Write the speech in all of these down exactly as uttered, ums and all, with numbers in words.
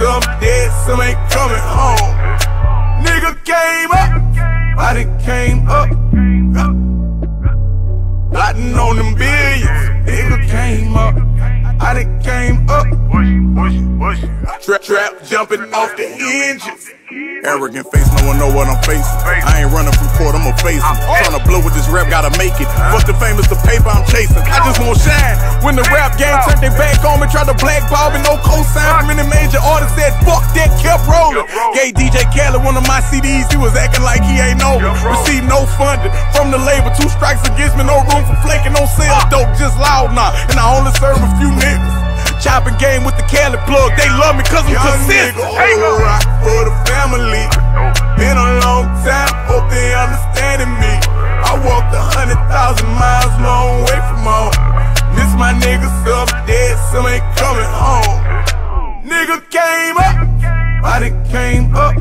some dead, some ain't coming home. Nigga came up, I done came up. Plotting on them billions, nigga came up, I done came up. Trap, trap, jumping off the hinges. Arrogant face, no one know what I'm facing. I ain't running from court, I'ma face him. Tryna blow with this rap, gotta make it. Fuck the famous, the paper I'm chasing. I just won't shine. When the rap game turned their back on me, tried to blackball me, no cosign from any major artist. Said fuck that, kept rolling. Gay D J Khaled one of my C Ds, he was acting like he ain't know. Received no funding from the label, two strikes against me, no room for flaking, no sales dope, just loud now. And I only serve a few niggas. Chopping game with the Cali plug, they love me cause I'm consistent. Hold a rock for the family. Been a long time, hope they understanding me. I walked a hundred thousand miles, long way from home. Miss my niggas, some dead, some ain't coming home. Nigga came up, I done came up.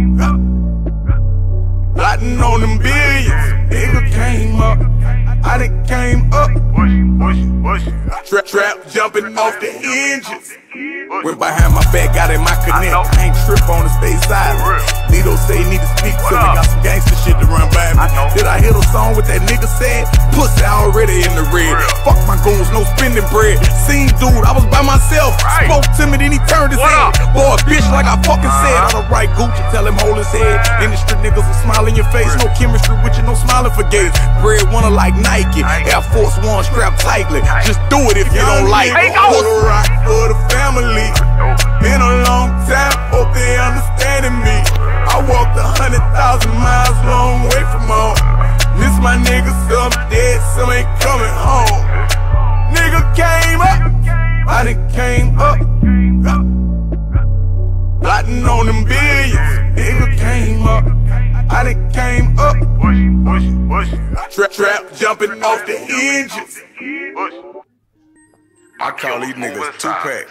Plotting on them billions, nigga came up, I done came up. Trap, trap, jumping off the hinges. Went behind my back, got in my connect. I ain't trip on the stay silent. Nito say he need to speak to me. Got some gangster shit to run by me. Did I hit a song with that nigga said? Pussy already in the red. Fuck my goons, no spending bread. Seen dude, I was by myself. Spoke to me, then he turned his head. Boy, bitch, like I fucking said. On the right Gucci, tell him hold his head. Industry niggas will smile in your face. No chemistry with you, no smiling for gates. Bread wanna like Nike. Air Force One strapped tightly. Just do it if you don't like it. Put a rock for the family. Been a long time, hope they understanding me. I walked a hundred thousand miles, long way from home. Miss my niggas, some dead, some ain't coming home. Nigga came up, I done came up. Plotting on them billions, nigga came up, I done came up. Trap, trap, jumping off the hinges. I call these niggas two pack.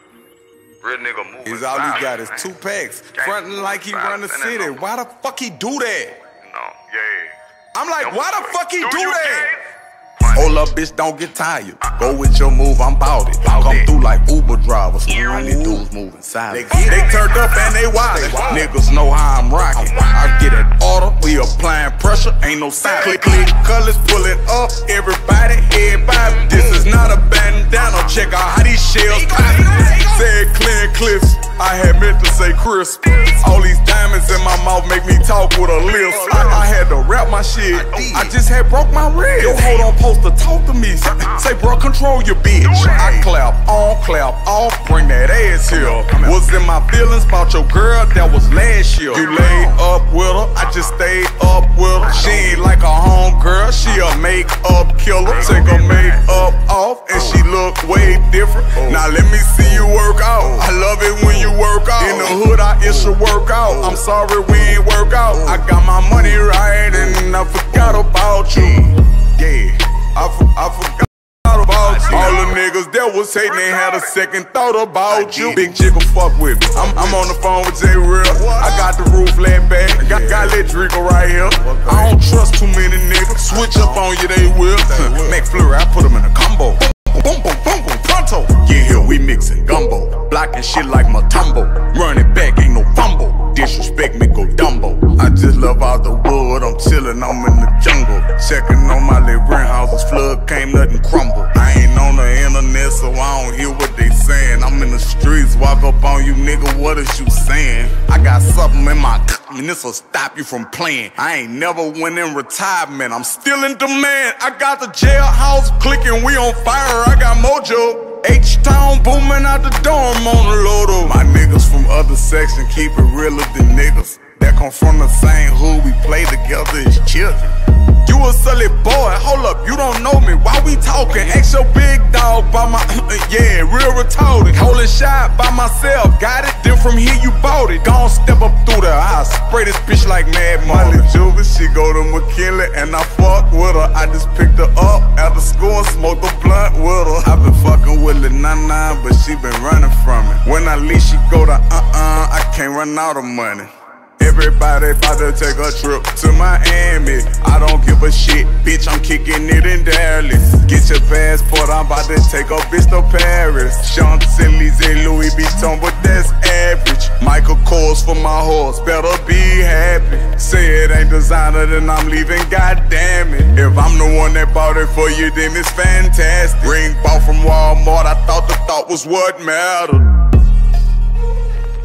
Real nigga moving. Is all he got is two packs. Frontin' like he run the city. Why the fuck he do that? No, yeah. I'm like, why the fuck he do that? Hold up, bitch, don't get tired. Go with your move, I'm bout it. Come through like Uber drivers. Only dudes moving silent. They turned up and they wildin'. Niggas know how I'm rockin'. I get an order, we applying pressure, ain't no silence. Click, click, colors pullin' up, everybody, everybody. This is not a bandana, check out how these shells pop. Said clear clips, I had meant to say crisp. All these diamonds in my mouth make me talk with a lisp. I, I had to rap my shit, I just had broke my ribs. Yo, hold on, post to talk to me. Say, bro, control your bitch. I clap on, clap off, bring that ass here. Was in my feelings about your girl, that was last year. You laid up with her, I just stayed up with her. She ain't like a home girl, she a make-up killer. Take her make-up off, and she look way different. Now let me see you work out. I love it when you work out. In the hood, I issue work out. I'm sorry we ain't work out. I got my money right, and I forgot about you. Yeah. I, I forgot about you. All the niggas that was hating, they had a second thought about you. Big jiggle fuck with me. I'm, I'm on the phone with J Real. I got the roof laid back. Got, got that Drico right here. I don't trust too many niggas. Switch up on you, they will. Make flurry, I put them in a combo. Boom, boom, boom, boom, pronto. Yeah, here we mixin' gumbo. Blocking shit like Matumbo. Running back, ain't no fumble. Disrespect me, go Dumbo. I just love all the wood, I'm chillin', I'm in the jungle. Checking on my little rent houses, flood came, nothing crumble. I ain't on the internet, so I don't hear what they saying. I'm in the streets, walk up on you, nigga, what is you saying? I got something in my and this'll stop you from playing. I ain't never went in retirement, I'm still in demand. I got the jailhouse clicking, we on fire, I got mojo. H-Town booming out the dorm on the load. My niggas from other sections keep it realer than niggas that come from the same hood, we play together as children. You a silly boy, hold up, you don't know me, why we talking? Ask your big dog by my, yeah, real retarded. Holding shot by myself, got it, then from here you bought it. Gon' step up through there, I spray this bitch like Mad Molly. Juvie, she go to McKinley and I fuck with her. I just picked her up after school and smoked a blunt with her. I been fucking with Lil Nana, but she been running from it. When I leave, she go to uh-uh, I can't run out of money. Everybody about to take a trip to Miami. I don't give a shit, bitch, I'm kicking it in Dallas. Get your passport, I'm about to take a bitch to Paris. Champs-Élysées, Louis Vuitton, but that's average. Michael Kors for my horse, better be happy. Say it ain't designer, then I'm leaving, goddamn it. If I'm the one that bought it for you, then it's fantastic. Ring bought from Walmart, I thought the thought was what mattered.